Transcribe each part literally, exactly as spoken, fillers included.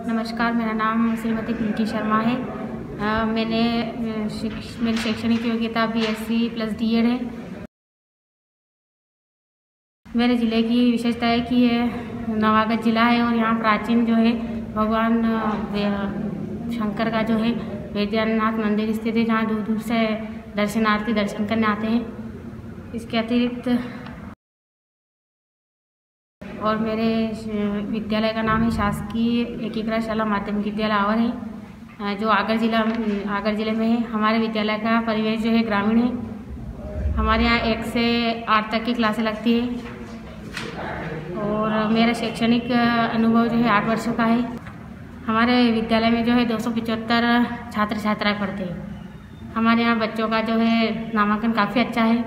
नमस्कार, मेरा नाम श्रीमती पिंकी शर्मा है। आ, मैंने शिक्ष मेरी शैक्षणिक योग्यता बीएससी प्लस डीएड है। मेरे ज़िले की विशेषता है कि ये नवागढ़ ज़िला है और यहाँ प्राचीन जो है भगवान शंकर का जो है वैद्यनाथ मंदिर स्थित है, जहाँ दूर दूर से दर्शनार्थी दर्शन करने आते हैं। इसके अतिरिक्त और मेरे विद्यालय का नाम है शासकीय एकीकृत शाला माध्यमिक विद्यालय आवर है, जो आगर जिला आगर जिले में है। हमारे विद्यालय का परिवेश जो है ग्रामीण है। हमारे यहाँ एक से आठ तक की क्लासें लगती है और मेरा शैक्षणिक अनुभव जो है आठ वर्षों का है। हमारे विद्यालय में जो है दो सौ पचहत्तर छात्र छात्राएँ पढ़ते हैं। हमारे यहाँ बच्चों का जो है नामांकन काफ़ी अच्छा है।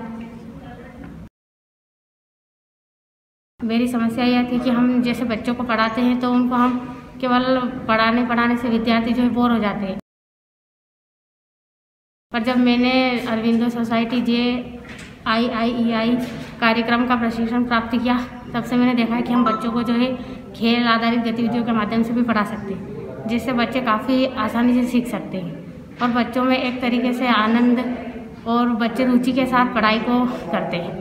मेरी समस्या यह थी कि हम जैसे बच्चों को पढ़ाते हैं तो उनको हम केवल पढ़ाने पढ़ाने से विद्यार्थी जो है बोर हो जाते हैं। पर जब मैंने अरविंदो सोसाइटी जे आई आई ई आई कार्यक्रम का प्रशिक्षण प्राप्त किया, तब से मैंने देखा कि हम बच्चों को जो है खेल आधारित गतिविधियों के माध्यम से भी पढ़ा सकते हैं, जिससे बच्चे काफ़ी आसानी से सीख सकते हैं और बच्चों में एक तरीके से आनंद और बच्चे रुचि के साथ पढ़ाई को करते हैं।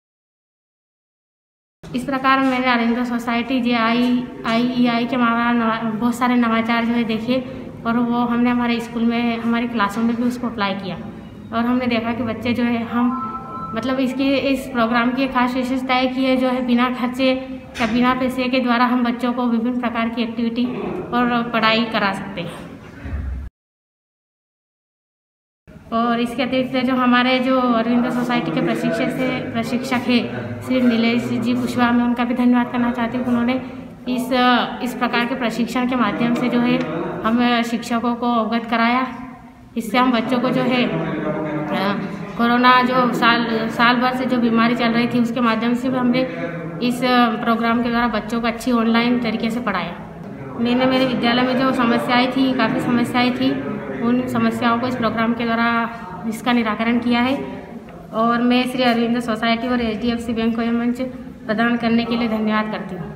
इस प्रकार मैंने अरविंदो सोसाइटी जे आई आई ई आई के हमारा बहुत सारे नवाचार जो है देखे और वो हमने हमारे स्कूल में हमारी क्लासों में भी उसको अप्लाई किया और हमने देखा कि बच्चे जो है हम मतलब इसकी इस प्रोग्राम की खास विशेषता है कि ये जो है बिना खर्चे या बिना पैसे के द्वारा हम बच्चों को विभिन्न प्रकार की एक्टिविटी और पढ़ाई करा सकते हैं। और इसके अतिरिक्त जो हमारे जो अरविंदो सोसाइटी के प्रशिक्षक से प्रशिक्षक है श्री नीलेश जी कुशवाहा, मैं उनका भी धन्यवाद करना चाहती हूँ। उन्होंने इस इस प्रकार के प्रशिक्षण के माध्यम से जो है हम शिक्षकों को अवगत कराया। इससे हम बच्चों को जो है कोरोना जो साल साल भर से जो बीमारी चल रही थी उसके माध्यम से भी हमने इस प्रोग्राम के द्वारा बच्चों को अच्छी ऑनलाइन तरीके से पढ़ाया। मैंने मेरे विद्यालय में जो समस्याएँ थी काफ़ी समस्याएँ थी उन समस्याओं को इस प्रोग्राम के द्वारा इसका निराकरण किया है और मैं श्री अरविंदो सोसाइटी और H D F C bank को यह मंच प्रदान करने के लिए धन्यवाद करती हूँ।